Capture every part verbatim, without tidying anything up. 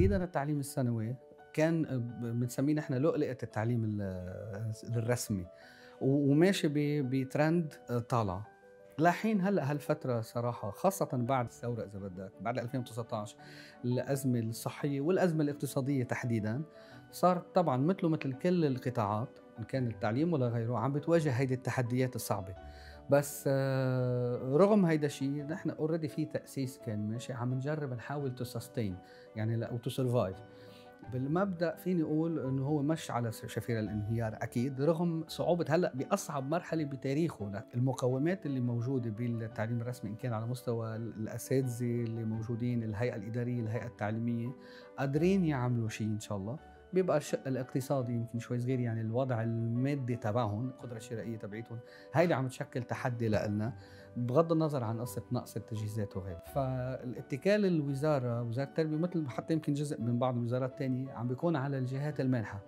تحديدا التعليم الثانوي كان بنسميه نحن لؤلؤة التعليم الرسمي، وماشي بترند طالع لحين هلا هالفترة صراحة، خاصة بعد الثورة إذا بدك، بعد ألفين وتسعطعش الأزمة الصحية والأزمة الاقتصادية تحديدا، صار طبعا مثله مثل كل القطاعات إن كان التعليم ولا غيره عم بتواجه هيدي التحديات الصعبة. بس رغم هيدا الشيء نحن اوريدي في تأسيس كان ماشي، عم نجرب نحاول تو سستين يعني او تو سرفايف. بالمبدا فيني اقول انه هو مش على شفير الانهيار اكيد، رغم صعوبه هلا باصعب مرحله بتاريخه. المقومات اللي موجوده بالتعليم الرسمي ان كان على مستوى الاساتذه اللي موجودين، الهيئه الاداريه، الهيئه التعليميه، قادرين يعملوا شيء ان شاء الله. بيبقى الشق الاقتصادي يمكن شوي صغير، يعني الوضع المادي تبعهم، القدره الشرائيه تبعيتهم، هيدي عم تشكل تحدي لنا بغض النظر عن قصه نقص التجهيزات وغيره. فالاتكال الوزاره، وزاره التربيه، مثل حتى يمكن جزء من بعض الوزارات الثانيه، عم بيكون على الجهات المانحه،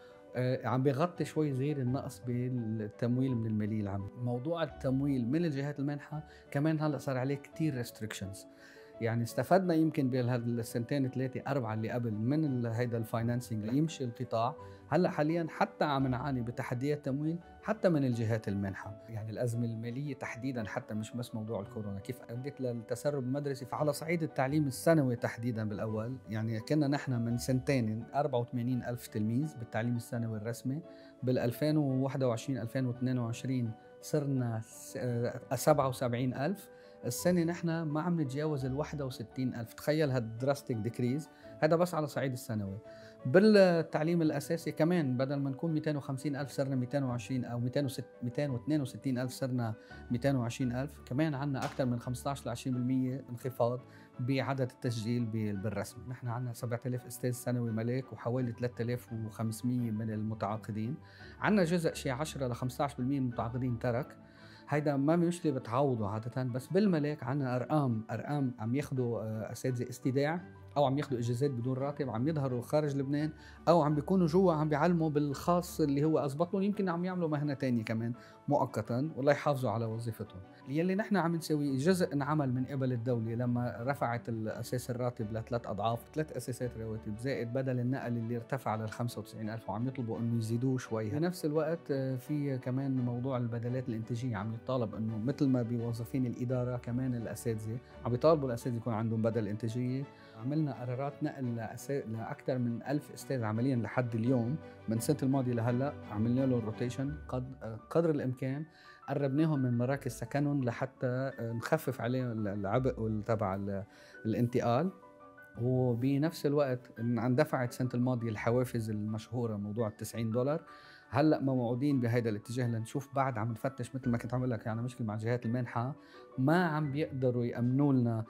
آه عم بيغطي شوي صغير النقص بالتمويل من الماليه العامه. موضوع التمويل من الجهات المانحه كمان هلا صار عليه كثير ريستريكشنز، يعني استفدنا يمكن بهالسنتين ثلاثه اربعه اللي قبل من هيدا الفاينانسينج ليمشي القطاع. هلا حاليا حتى عم نعاني بتحديات تمويل حتى من الجهات المانحه، يعني الازمه الماليه تحديدا، حتى مش بس موضوع الكورونا كيف ادت للتسرب المدرسي. فعلى صعيد التعليم الثانوي تحديدا بالاول، يعني كنا نحن من سنتين أربعة وثمانين ألف تلميذ بالتعليم الثانوي الرسمي، بال ألفين وواحد وعشرين ألفين واثنين وعشرين صرنا سبعة وسبعين ألف. السنة نحن ما عم نتجاوز ال واحد وستين ألف. تخيل هالدراستيك ديكريز، هذا بس على صعيد الثانوي. بالتعليم الأساسي كمان بدل ما نكون مئتين وخمسين ألف صرنا مئتين وعشرين، أو مئتين واثنين وستين ألف صرنا مئتين وعشرين ألف. كمان عنا أكثر من خمسة عشر ل عشرين بالمئة انخفاض بعدد التسجيل بالرسم. نحن عنا سبعة آلاف أستاذ ثانوي ملاك وحوالي ثلاثة آلاف وخمسمئة من المتعاقدين. عنا جزء شيء عشرة ل خمسة عشر بالمئة من المتعاقدين ترك، هيدا ما مش اللي بتعوضه عادة. بس بالملاك عنا أرقام أرقام عم ياخدوا أساتذة استيداع أو عم ياخدوا إجازات بدون راتب، عم يظهروا خارج لبنان، أو عم بيكونوا جوا عم بيعلموا بالخاص اللي هو أزبط لهم، يمكن عم يعملوا مهنة تانية كمان مؤقتا ولا يحافظوا على وظيفتهم. يلي نحن عم نسوي جزء انعمل من قبل الدولة لما رفعت الأساس الراتب لثلاث أضعاف، ثلاث أساسات رواتب زائد بدل النقل اللي ارتفع لل خمسة وتسعين ألف، وعم يطلبوا إنه يزيدوه شوي. بنفس الوقت في كمان موضوع البدلات الإنتاجية، عم يطالب إنه مثل ما بوظيفين الإدارة كمان الأساتذة عم يطالبوا الأساتذة يكون عندهم بدل إنتاجية. عملنا قرارات نقل لأكثر من ألف أستاذ عمليا لحد اليوم، من سنة الماضية لهلا عملنا له روتيشن قدر الإمكان، قربناهم من مراكز سكنهم لحتى نخفف عليهم العبء تبع الانتقال. وبنفس الوقت اندفعت السنة الماضية الحوافز المشهورة، موضوع التسعين دولار. هلا موعودين بهذا الاتجاه لنشوف، بعد عم نفتش مثل ما كنت عم لك، يعني مشكلة مع جهات المانحة ما عم بيقدروا يأمنوا لنا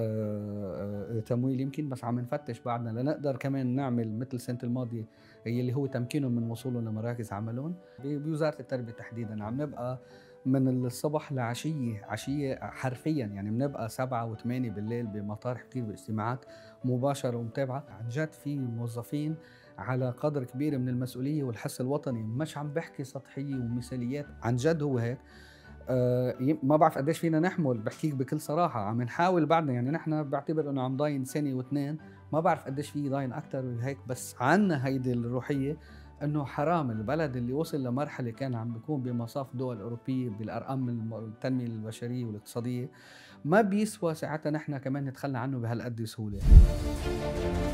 تمويل يمكن، بس عم نفتش بعدنا لنقدر كمان نعمل مثل السنة الماضية هي اللي هو تمكينهم من وصولهم لمراكز عملهم. بوزارة التربية تحديدا عم نبقى من الصبح لعشية عشية حرفيا، يعني بنبقى سبعة وثمانية بالليل بمطار حكير باجتماعات مباشرة ومتابعة. عن جد في موظفين على قدر كبير من المسؤولية والحس الوطني، مش عم بحكي سطحية ومثاليات، عن جد هو هيك. أه ما بعرف قديش فينا نحمل، بحكيك بكل صراحة عم نحاول بعدنا، يعني نحن بعتبر انه عم ضاين سنة واثنين، ما بعرف قديش في ضاين اكثر وهيك، بس عنا هيدي الروحية انه حرام البلد اللي وصل لمرحلة كان عم بيكون بمصاف دول اوروبية بالارقام التنمية البشرية والاقتصادية، ما بيسوى ساعتها نحن كمان نتخلى عنه بهالقد سهولة.